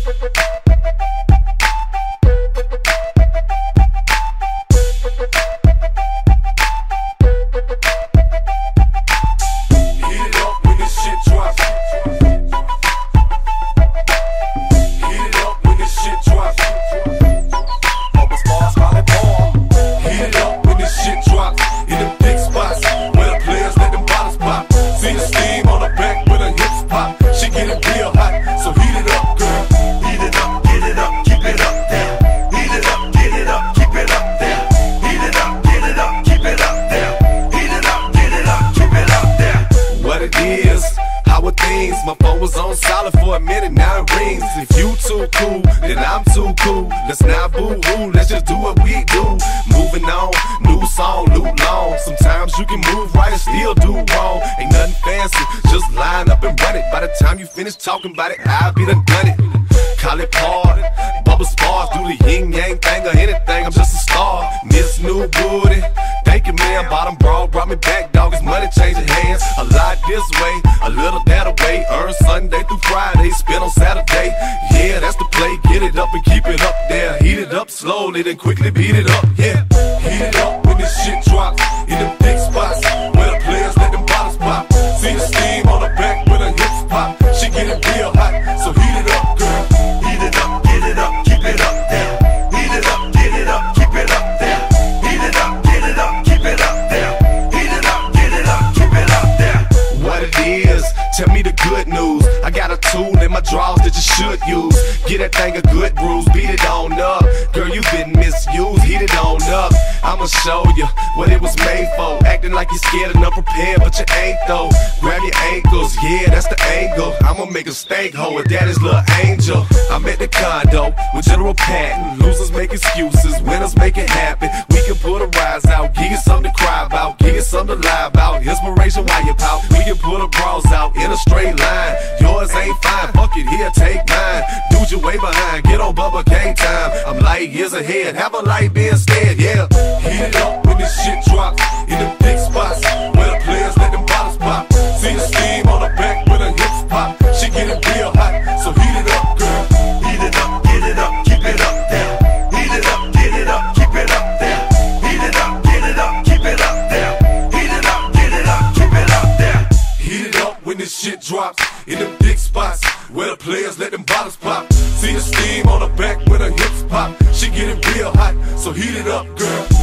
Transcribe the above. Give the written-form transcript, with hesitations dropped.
My phone was on silent for a minute, now it rings. If you too cool, then I'm too cool. Let's not boo-hoo, let's just do what we do. Moving on, new song, loop long. Sometimes you can move right and still do wrong. Ain't nothing fancy, just line up and run it. By the time you finish talking about it, I'll be done it. Call it party, bubble spars, do the yin-yang thing or anything, I'm just a star. Miss New Booty, thank you man, bottom broad, brought me back, dog, it's money changing hands. A lot this way, a little that away, earn Sunday through Friday, spend on Saturday. Yeah, that's the play, get it up and keep it up there. Heat it up slowly, then quickly beat it up, yeah. Heat it up when this shit drops, in them big spots, where the players let them bottles pop. See the steam on the back when the hips pop, she get it real hot, so heat it up, girl. Heat it up, get it up, keep it up there. Heat it up, get it up, keep it up there. Heat it up, get it up, keep it up there. Heat it up, get it up, keep it up there. What it is, tell me the good news. I got a tool in my drawers that you should use. Get that thing a good bruise, beat it on up. Girl, you been misused, heat it on up. I'ma show you what it was made for. Acting like you're scared and unprepared, but you ain't though. Grab your ankles, yeah, that's the angle. I'ma make a stank hoe with daddy's little angel. I'm at the condo with General Patton. Losers make excuses, winners make it happen. We can put a rise out, give you something to cry about, give you something to lie about. Inspiration while you pout. We can put a bras out in a straight line. Yours ain't fine, fuck it, here, take mine. Dude, you way behind, get on Bubba K time. I'm light years ahead, have a light be instead, yeah. Heat it up when this shit drops, in them big spots, where the players let them bottles pop. See the steam on the back when the hips pop, she get it real hot, so heat it up, girl. Heat it up, get it up, keep it up there. Heat it up, get it up, keep it up there. Heat it up, get it up, keep it up there. Heat it up, get it up, keep it up there. Heat it up when this shit drops, in them big spots, where the players let them bottles pop. See the steam on the back when the hips pop, she get it real hot, so heat it up, girl.